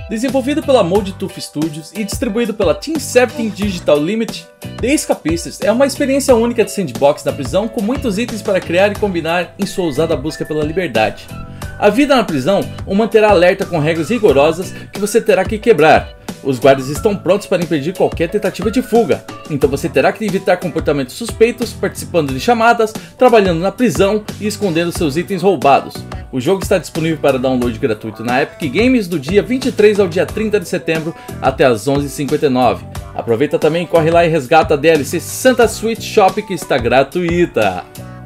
Desenvolvido pela Mode Tooth Studios e distribuído pela Team 17 Digital Limited, The Escapistas é uma experiência única de sandbox na prisão com muitos itens para criar e combinar em sua ousada busca pela liberdade. A vida na prisão o manterá alerta com regras rigorosas que você terá que quebrar. Os guardas estão prontos para impedir qualquer tentativa de fuga, então você terá que evitar comportamentos suspeitos, participando de chamadas, trabalhando na prisão e escondendo seus itens roubados. O jogo está disponível para download gratuito na Epic Games do dia 23 ao dia 30 de setembro até as 11h59. Aproveita também, corre lá e resgata a DLC Santa Sweet Shop que está gratuita.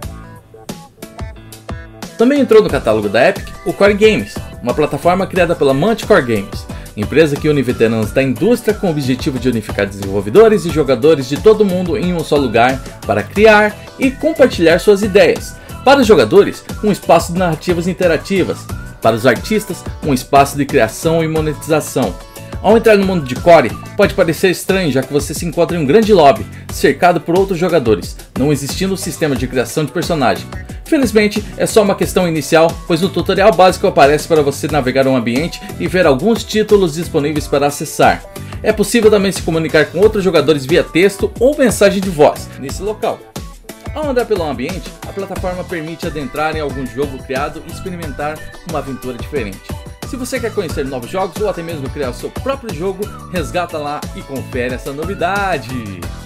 Também entrou no catálogo da Epic o Core Games, uma plataforma criada pela Manticore Games, empresa que une veteranos da indústria com o objetivo de unificar desenvolvedores e jogadores de todo mundo em um só lugar para criar e compartilhar suas ideias. Para os jogadores, um espaço de narrativas interativas. Para os artistas, um espaço de criação e monetização. Ao entrar no mundo de Core, pode parecer estranho já que você se encontra em um grande lobby, cercado por outros jogadores, não existindo um sistema de criação de personagem. Felizmente, é só uma questão inicial, pois no tutorial básico aparece para você navegar um ambiente e ver alguns títulos disponíveis para acessar. É possível também se comunicar com outros jogadores via texto ou mensagem de voz nesse local. Ao andar pelo ambiente, a plataforma permite adentrar em algum jogo criado e experimentar uma aventura diferente. Se você quer conhecer novos jogos ou até mesmo criar o seu próprio jogo, resgata lá e confere essa novidade!